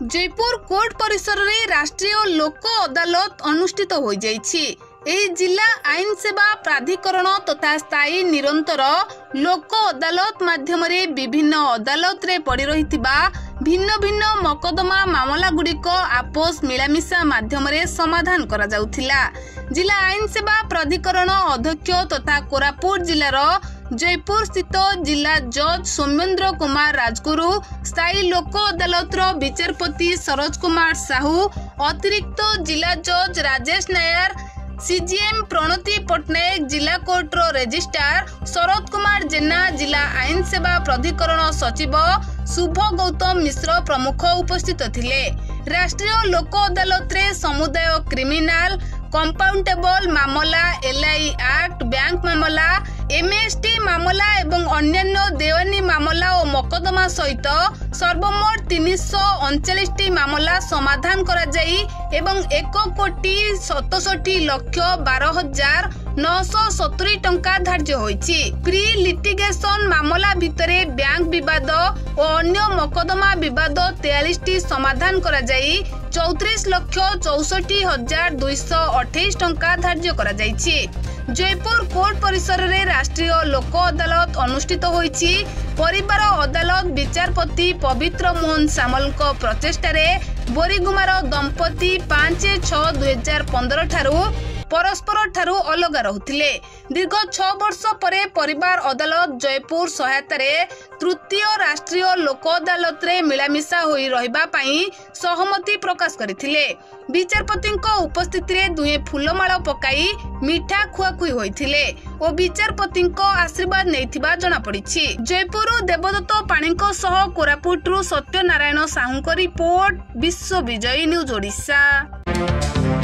Jaipur court परिसर में राष्ट्रीय लोक अदालत अनुष्ठित हो जाइछि। एही जिला आईन सेवा प्राधिकरण तथा स्थायी निरंतर लोक अदालत माध्यम विभिन्न अदालत रे पड़ी रहितिबा भिन्न भिन्न मकदमा मामला गुड़िक आपस मिलामिशा माध्यम समाधान करा जाउथिला। जिला आईन सेवा प्राधिकरण अध्यक्ष तथा कोरापुट जिलार जयपुर स्थित जिला जज सौमेन्द्र कुमार राजगुरु, स्थायी लोक अदालत विचारपति सरोज कुमार साहू, अतिरिक्त जिला जज राजेश नायर, सीजीएम प्रणति पट्टनायक, जिला कोर्ट रेजिस्ट्रार शरद कुमार जेना, जिला आईन सेवा प्राधिकरण सचिव शुभ गौतम मिश्र प्रमुख उपस्थित थिले। राष्ट्रीय लोक अदालत रे समुदाय क्रिमिनाल, कंपाउंडेबल मामला, एलआई एक्ट, बैंक मामला, एमएसटी मामला एवं अन्यान्य देवानी मामला और मकदमा सहित सर्वमोट 339 मामला समाधान करा जाई एवं 1,67,12,970 टंका धार्य होईछि। प्री लिटिगेशन मामला भितरे बैंक विवाद और अन्य मकदमा विवाद 43 समाधान करा जाई 34,64,228 टंका धार्य करा जाईछि। जयपुर कोर्ट परिसर रे राष्ट्रीय लोक अदालत अनुष्ठित होईछि। परिवार अदालत विचारपति पवित्र मोहन सामल प्रचेष्टारे बोरीगुमार दंपति 5/6/2015 ठारू परस्पर ठारू अलग रहुथिले। दीर्घ 6 वर्ष परे परिवार अदालत जयपुर सहायता तृतीय राष्ट्रीय लोक अदालत रे मिलामिशा होई रहिबा पई सहमति प्रकाश करथिले। विचारपति उपस्थिति रे दुहे फूलमाला पकाई मिठा खुआखुई होइथिले और विचारपति आशीर्वाद नैथिबा जणा पड़िछि। जयपुर देवदत्त पाणीको सह कोरापुटरू सत्यनारायण साहूको रिपोर्ट, विश्व विजयी न्यूज ओडिशा।